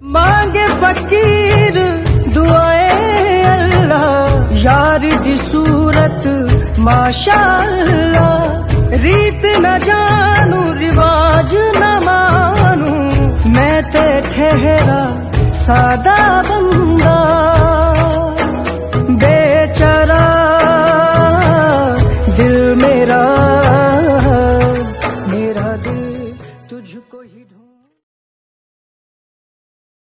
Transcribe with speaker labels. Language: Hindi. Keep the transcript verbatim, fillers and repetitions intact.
Speaker 1: मांगे फकीर दुआए अल्लाह, यार दी सूरत माशाअल्लाह। रीत न जानू रिवाज न मानू, मैं ते ठहरा सादा बंदा। बेचारा दिल मेरा